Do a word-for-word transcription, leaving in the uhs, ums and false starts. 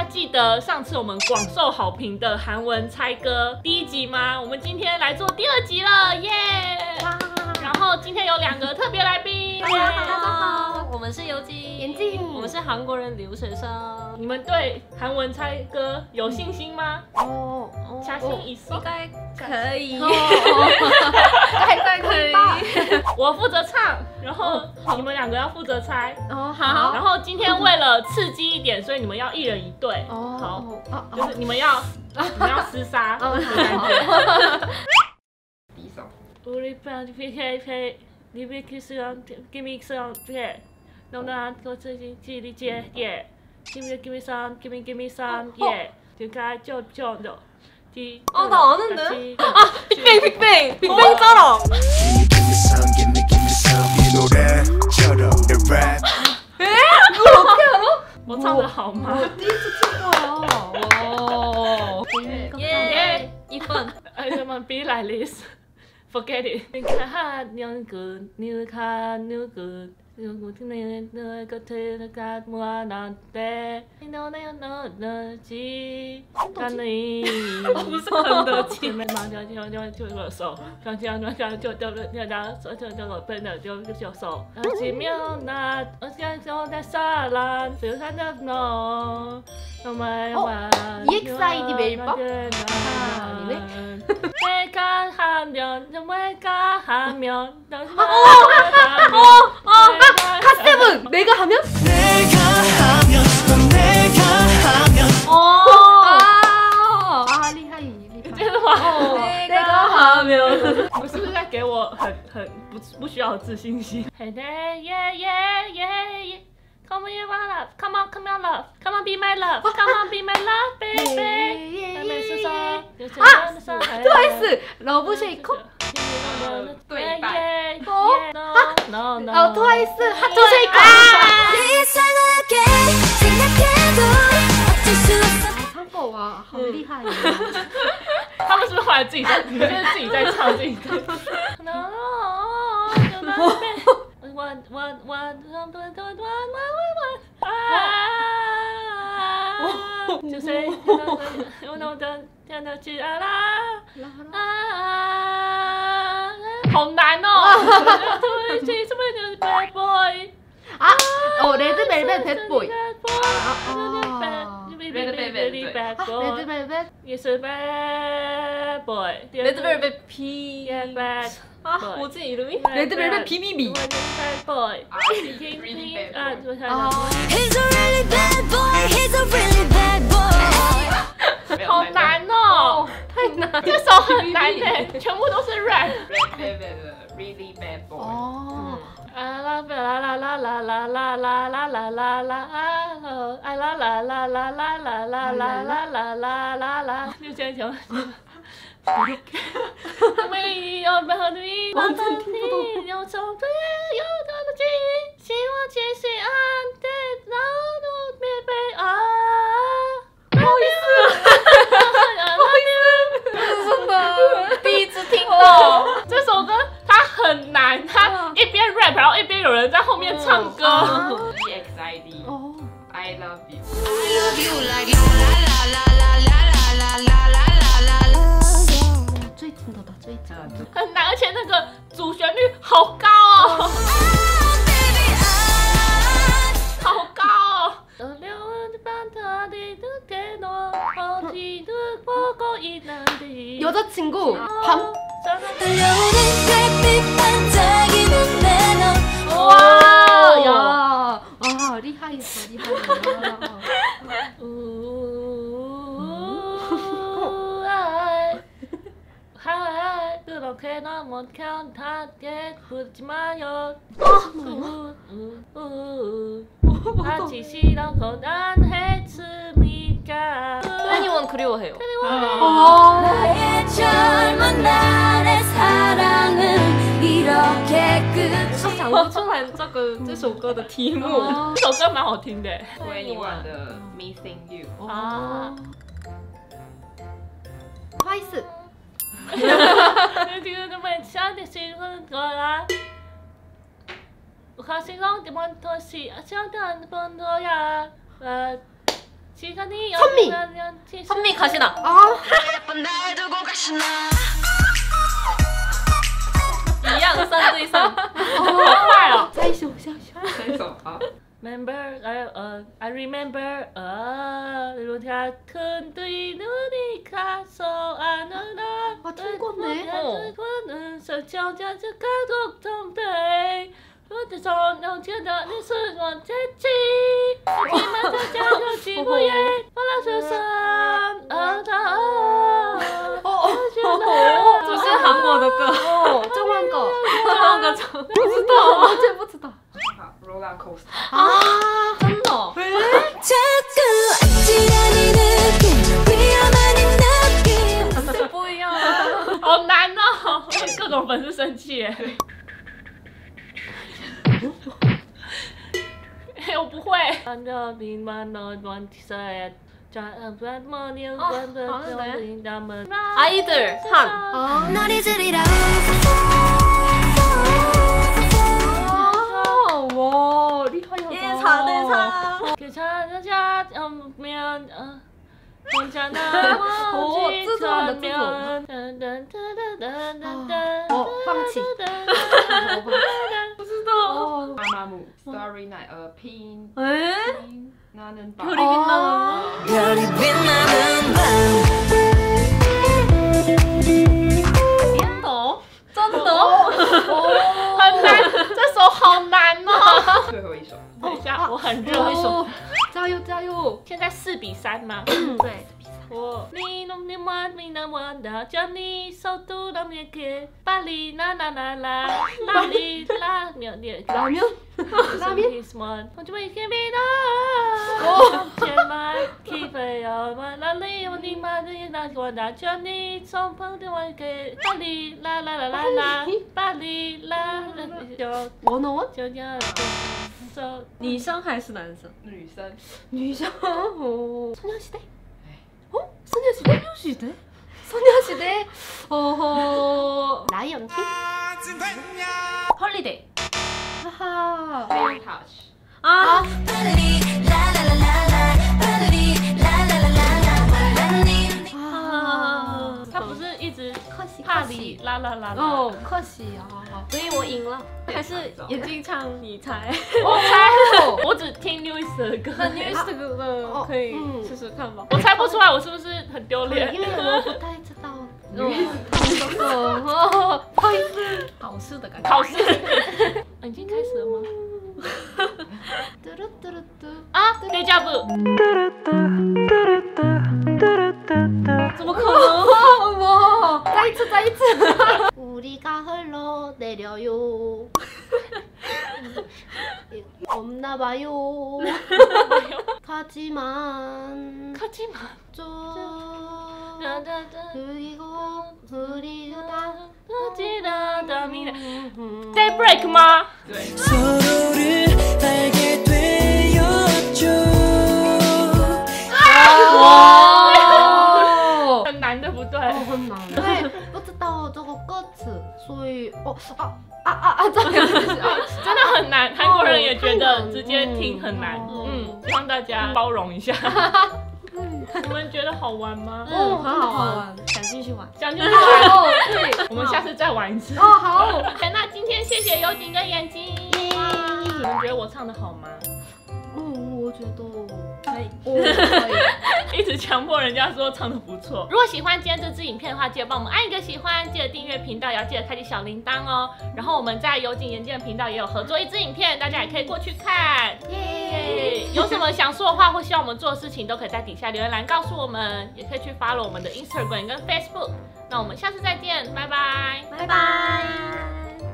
记得上次我们广受好评的韩文猜歌第一集吗？我们今天来做第二集了，耶！然后今天有两个特别来宾， 大家好，大家好，我们是游记、 眼镜， 我们是韩国人留学生。 你们对韩文猜歌有信心吗？ 哦， 加薪一次应该可以， 大概可以吧。 我负责唱，然后你们两个要负责猜。 哦，好。 然后今天为了刺激一点，所以你们要一人一队。 哦， 好，就是你们要你们要厮杀的感觉。 第一首。 우리 편집해 리뷰 키스랑 기믹스랑 해 너나 거치지 지리제 예 기미 기미산 기미 기미산 예 지금까지 좀좀더 뒤 어, 나 아는데? 아, 빅뱅, 빅뱅! 빅뱅처럼! 에? 이걸 어떻게 알아? 我唱得好吗？ 我第一次听过哦。哇！ 耶！一分。 I don't be like this. Forget it. 你看牛哥，你看牛哥。我听你那个推那个莫那的，你那那那那鸡，看你不是肯德基，没马上就就就我手，刚刚那个就就就就就就我笨的就就手，几秒那我想说在沙拉，就看到侬，我们玩。 이엑스아이디 메일법? 아니네. 내가 하면 내가 하면 어, 어, 갓세븐! 내가 하면? 내가 하면 넌 내가 하면 어. 아, 아, 리하이, 리하이. 这是吗？ 내가 하면. 我是不是在给我很很不不需要自信心？嘿耶耶耶耶 Come on, you want love. Come on, come on, love. Come on, be my love. Come on, be my love, baby. 啊，트와이스 러브 쉐이커? 对白。 어? No, no. 어, 트와이스 하트 쉐이커. 상거 와, 好厉害哦。 他们是不是后来自己在，你们就是自己在唱自己在。No, one, one, one, one, one, one, one, one, one. 就是我弄的天的起来啦，啊，好难哦。对不起，什么就是 bad boy。 아, 어, 레드벨벳 배보이. 레드벨벳 bad boy. 레드벨벳. Yes, bad boy. 레드벨벳 비... bad. 아, 뭐지 이름이? 레드벨벳 비비비. Bad boy. Really bad boy. 아, 아. He's a really bad boy. He's a really bad boy. 好难哦， 太难了。 这首很难耶，全部都是 rap。 Red Velvet 的 Really Bad Boy。 哦。 啊啦啦啦啦啦啦啦啦啦啦啦啦啊！啊啦啦啦啦啦啦啦啦啦啦啦啦啦，就这样。没有把你忘记，有种对有的记，希望继续安定，然后别被爱。不好意思，不好意思， 真的第一次听到。 这首歌它很难，它一边 rap， 然后一边有人在后面唱歌。 E X I D。 哦。 I love you。 I love you like la la la la la la la la la la。 最听得到最听得到。 很难，而且那个主旋律好高哦，好高哦。 여자친구 밤. 와, 야, 아, 리하이였어, 리하이. 그렇게 너무 편하게 굴지 마요. 같이 싫은 건 안 했으니까. anyone 그리워해요. 나의 젊은 날의 사랑은 이렇게 끝이. 想不出来这个这首歌的题目。 这首歌蛮好听的。 twenty-one 的 Missing You。 啊。 트와이스. 这个本想的是很多啦。我开始让你们多西，想的很多呀。呃。 시간이 선미! 선미 가시나. 아, 날 두고 가시나. 一样三对三。 好快哦！ 下一首，下一首。 这首好。 Remember, I, uh, I remember, uh,如他肯对努力卡手安了那， 아, 통과네. 어. 我能手脚加这个动动对，我的手能见到你是我自己，我起码在家有机会耶，我老是想啊他， 어, 这是韩国的歌， 어, 정한 거. 中文歌唱。 不知道，完全不知道。 好 roller coaster。 啊，真的。 자꾸 아찔한 이 느낌 위험한 이 느낌 是不一样。 好难哦，各种粉丝生气耶。我不会。 아이들 한. 아, 너를 들이라 와, 리하야다. 一场对唱。 괜찮은 자면 어. 괜찮아 오, 쯔쯔한다, 면 어, 황치. 不知道。 어, 마마무 Starry Night呃 핀 哎， 핀 나는 밤. 별이 빛나는 별이 빛나는 밤 颠倒，真的。 很难，这首好难哦。 最后一首。 等一下，我很热。 어, 자요, 자요. 现在四比三吗？ 对。 我你弄你玩你那玩的，叫你手都那么给，巴黎啦啦啦啦，巴黎啦秒点。 라면? 라면? 라면?我就会看别的。前来起飞要嘛，哪里有你妈的那我那叫你从朋友玩给，巴黎啦啦啦啦啦，巴黎啦就 원어원? 就要走。 女生还是男生？ 女生。 유자. 어. 소녀시대? 어? 소녀시대? 소녀시대? 소녀시대? 어허. 라이언 킹? 홀리데이. 하하. Very touch. 아, 빨리 라라라라라 빨리 라라라라라 몰랐니 啊， 他不是一直可惜怕可惜你啦啦啦啦。 哦，可惜啊！ 所以我赢了。还是眼镜唱你猜？ 我猜，我只听 Lewis 的歌。 那 News 这个哦可以嗯试试看吧。 我猜不出来，我是不是很丢脸？ 因为我不太知道。哦，不好意思。 考试的感觉。 考试已经开始了吗？ 嘟噜嘟噜嘟。 啊，等一下不， 怎么可能？ 哇！再一次，再一次。 우리가 흘러내려요. 없나 봐요. 가지만 가지마. 좀 그리고 우리가 지나다미네. Daybreak 吗？ 对。 서로를 알게 되었죠 哇， 很难对不对？ 很难。因为不知道这个歌词，所以哦啊啊啊啊！这样子啊。 真的很难，韩国人也觉得太难直接听很难。 嗯嗯，希望大家包容一下。你们觉得好玩吗？ 嗯，很好玩。 玩，想继续玩。 想继续玩， 哦，对。 我们下次再玩一次。 哦，好。 那今天谢谢有景跟眼睛。你们觉得我唱的好吗？ 嗯，我觉得可以。 哦可以。 一直强迫人家说唱的不错。如果喜欢今天这支影片的话，记得帮我们按一个喜欢，记得订阅频道，也要记得开启小铃铛哦。然后我们在有景眼镜的频道也有合作一支影片，大家也可以过去看。耶！有什么想说的话或希望我们做的事情，都可以在底下留言栏告诉我们，也可以去 follow 我们的 Instagram 跟 Facebook。那我们下次再见，拜拜。 拜拜。